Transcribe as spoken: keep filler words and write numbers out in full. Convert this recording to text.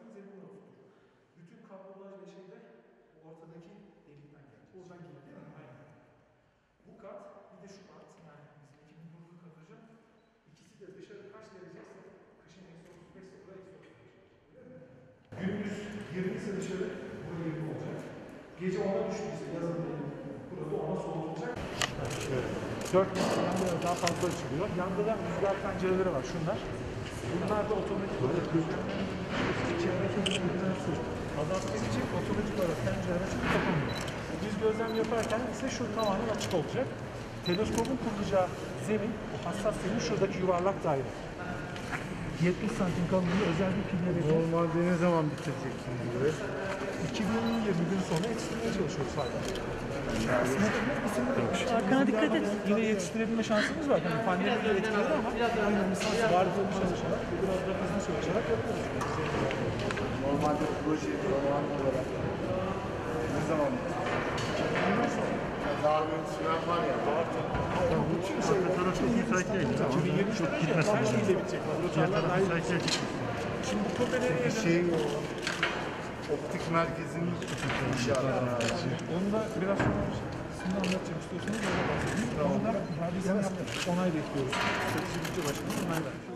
takarsınız, zemin orada tutur. Bütün kablolaj ve şeyde ortadaki delikten gelecek. Oradan gelir değil mi? Aynen. Bu kat, bir de şu kat, yani bizim ekibin kurduğu kat hocam, ikisi de dışarı kaç dereceyse, kışın eksi otuz beş ise buraya eksi otuz beş. Gündüz yirmi ise dışarı, buraya yirmi olacak. Gece ona düştüyse yazın burada ona soğutulacak. Evet. dört metre yanda daha fazla açılıyor. Yanda da rüzgar pencereleri var şunlar. Bunlar da otomatik olarak rüzgarların çevredeki rüzgarları azaltmak için otomatik olarak pencereler açıp kapanıyor. Biz gözlem yaparken ise şu tamamen açık olacak. Teleskopun kurulacağı zemin, hassas zemin şuradaki yuvarlak daire. yetmiş santim kalınlığı özel bir pille veriyor. Normalde ne zaman bitireceksin burayı? iki bin yirmi gün sonra yetiştirmeye çalışıyoruz hala. Arkana dikkat et. Yine yetiştirebilme şansımız var. Yani pandemiyle etkiledi ama aynı misal var olduğunu çalışarak, biraz da hızlı çalışarak yapıyoruz. Normalde proje zaman olarak ne zaman bitirecek? Daha bir süren var ya. Ama bütün şeyler iki bin yirmi üç çok gitmez. Her şeyle bitecek. Laboratuvarlar dahil. Şimdi bu tope nereye Şey, optik merkezin inşaatı. Onu da biraz sonra sizinle anlatacağım istiyorsanız öyle bahsedeyim. Onu da iadesini yaptık. Onay bekliyoruz. Strateji Bütçe Başkanı onay vermiş.